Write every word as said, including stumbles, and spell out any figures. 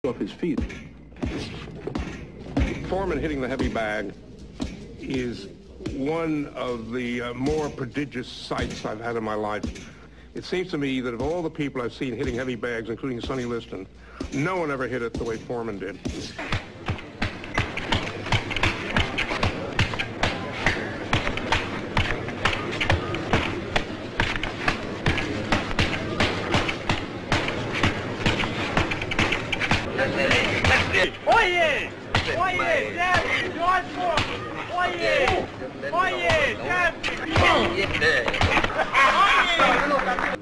off his feet. Foreman hitting the heavy bag is one of the uh, more prodigious sights I've had in my life. It seems to me that of all the people I've seen hitting heavy bags, including Sonny Liston, no one ever hit it the way Foreman did. Oye! Oye! Jab! George Foreman! Oye! Oye! Jab! Oye!